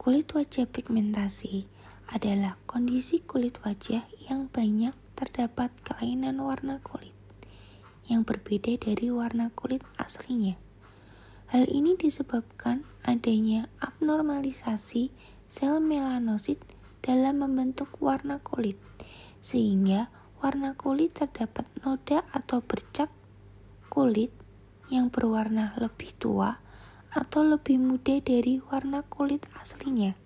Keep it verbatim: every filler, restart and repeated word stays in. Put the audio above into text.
Kulit wajah pigmentasi adalah kondisi kulit wajah yang banyak terdapat kelainan warna kulit yang berbeda dari warna kulit aslinya. Hal ini disebabkan adanya abnormalisasi sel melanosit dalam membentuk warna kulit, sehingga warna kulit terdapat noda atau bercak kulit yang berwarna lebih tua atau lebih muda dari warna kulit aslinya.